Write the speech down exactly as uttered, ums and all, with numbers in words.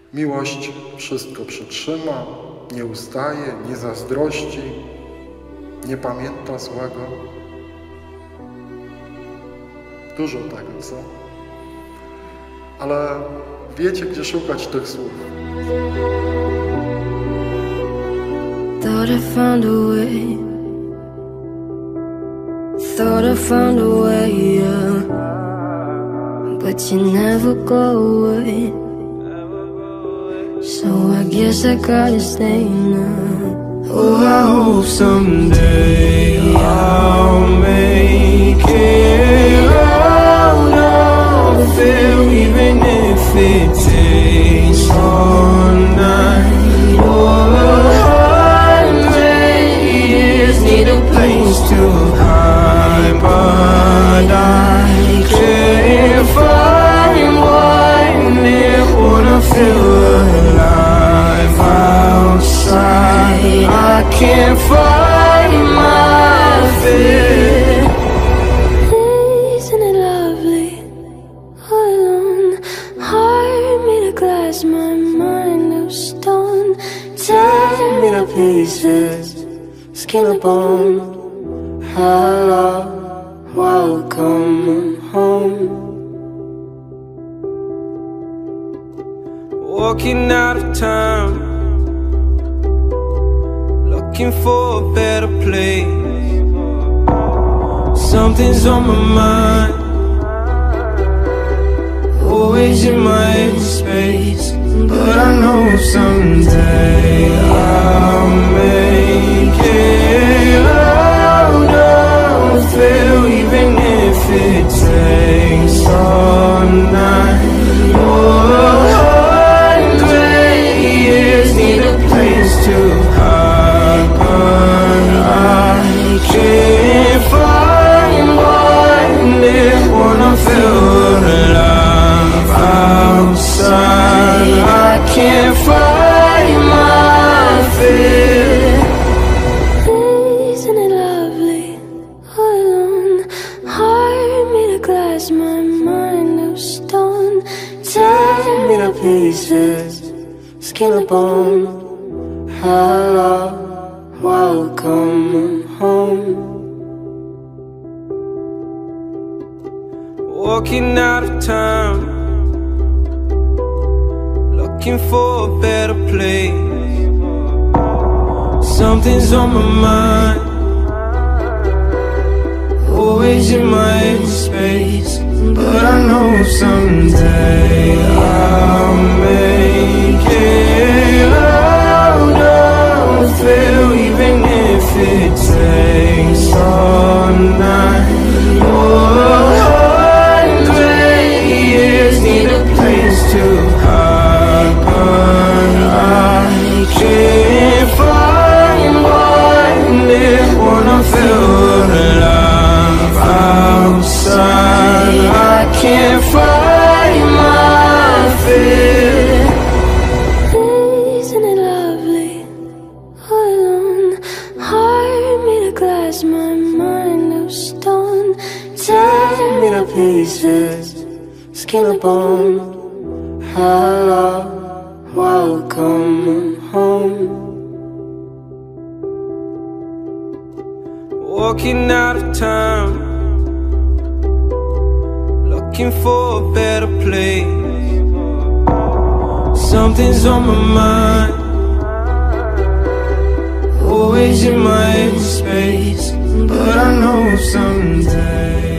Miłość wszystko przetrzyma, nie ustaje, nie zazdrości, nie pamięta złego. Dużo tego, co? Ale wiecie, gdzie szukać tych słów. Thought I found a way, thought I found a way, yeah. But you never go away, so I guess I gotta stay now. Oh, I hope someday I'll make it out of it, even if it takes all night or a hundred years. Need a place to hide, but I can't find one near. Wanna feel alive outside. I can't find my fear. Isn't it lovely, all alone? Heart made of glass, my mind of stone. Tear me to pieces, skin and bone. Hello, welcome home. Walking out of town, looking for a better place. Something's on my mind, always in my space. But I know someday I'll make it out of it, even if it takes all night or a need a place to hide, but I can't find one near. Wanna feel alive outside. I can't find my fear. Isn't it lovely, all alone? Heart made of glass, my mind of stone. Tear me to pieces, skin and bone. Hello, welcome home. Walking out of town, looking for a better place. Something's on my mind, always in my space. But I know someday I'll make it out of it, even if it takes all night or a hundred years. Need a place to hide, but I can't find one near. Wanna feel alive outside. I can't find my fear. Isn't it lovely, all alone? Heart made of glass, my mind of stone. Tear me to pieces, skin and bone. Hello, welcome home. Walking out of town, looking for a better place. Something's on my mind, always in my space. But I know someday